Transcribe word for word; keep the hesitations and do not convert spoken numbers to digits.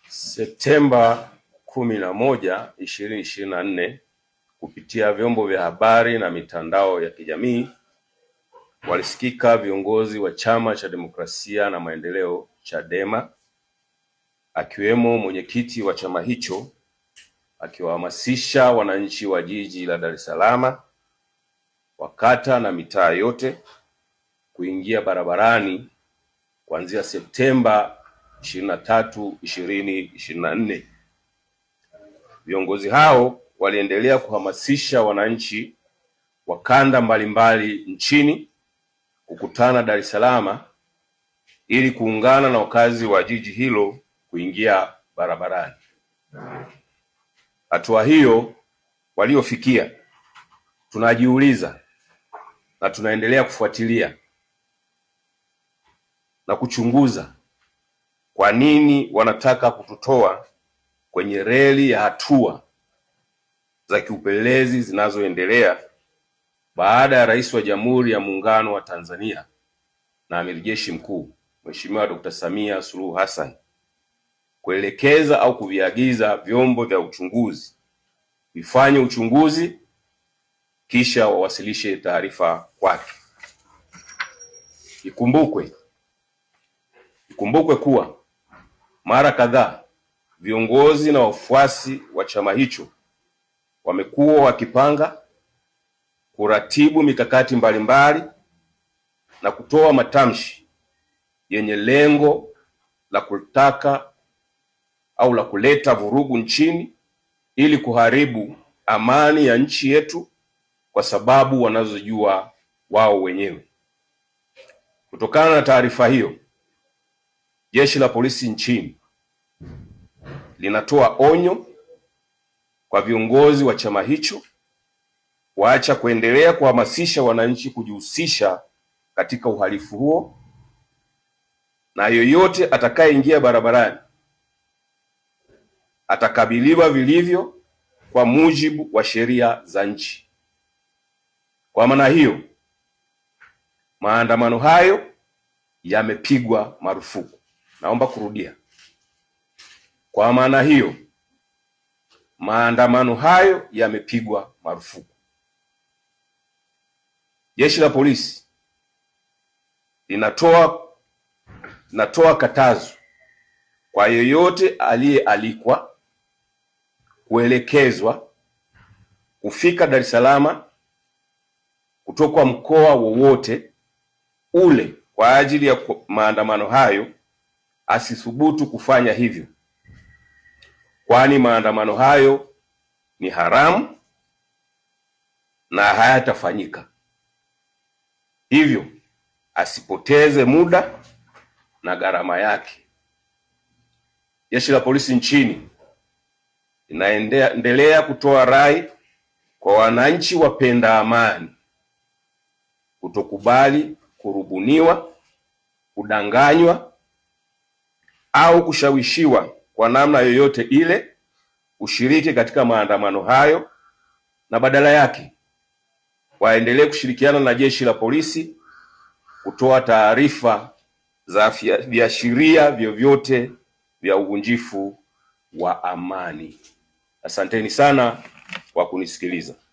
Septemba kumi na moja, ishirini ishirini na nne kupitia vyombo vya habari na mitandao ya kijamii walisikika viongozi wa Chama cha Demokrasia na Maendeleo Chadema, akiwemo mwenyekiti wa chama hicho akiwahamasisha wananchi wa jiji la Dar es Salaam, wakata na mitaa yote kuingia barabarani kuanzia Septemba ishirini na tatu, ishirini ishirini na nne. Viongozi hao waliendelea kuhamasisha wananchi wa kanda mbalimbali nchini kukutana Dar es Salaam ili kuungana na wakazi wa jiji hilo kuingia barabarani. Hatua hiyo waliofikia, tunajiuliza na tunaendelea kufuatilia na kuchunguza kwa nini wanataka kututoa kwenye reli ya hatua za kiupelelezi zinazoendelea baada ya Rais wa Jamhuri ya Muungano wa Tanzania na Amiri Jeshi Mkuu Mheshimiwa Dokta Samia Suluhu Hassan kuelekeza au kuviagiza vyombo vya uchunguzi vifanye uchunguzi kisha wawasilishe taarifa kwake. Ikumbukwe ikumbukwe kuwa mara kadhaa viongozi na wafuasi wa chama hicho wamekuwa wakipanga, kuratibu mikakati mbalimbali na kutoa matamshi yenye lengo la kutaka au la kuleta vurugu nchini ili kuharibu amani ya nchi yetu kwa sababu wanazojua wao wenyewe. Kutokana na taarifa hiyo, Jeshi la Polisi nchini linatoa onyo kwa viongozi wa chama hicho waacha kuendelea kuhamasisha wananchi kujihusisha katika uhalifu huo, na yoyote atakayeingia barabarani atakabiliwa vilivyo kwa mujibu wa sheria za nchi. Kwa maana hiyo, maandamano hayo yamepigwa marufuku. Naomba kurudia. Kwa maana hiyo, maandamano hayo yamepigwa marufuku. Jeshi la Polisi linatoa linatoa katazo kwa yeyote aliyealikwa, kuelekezwa kufika Dar es Salaam kutoka mkoa wowote ule kwa ajili ya maandamano hayo asithubutu kufanya hivyo, kwani maandamano hayo ni haramu na hayatafanyika. Hivyo asipoteze muda na gharama yake. Jeshi la Polisi nchini linaendelea kutoa rai kwa wananchi wapenda amani kutokubali kurubuniwa, kudanganywa au kushawishiwa kwa namna yoyote ile ushiriki katika maandamano hayo, na badala yake waendelee kushirikiana na Jeshi la Polisi kutoa taarifa za viashiria vyovyote vya uvunjifu wa amani. Asanteni sana kwa kunisikiliza.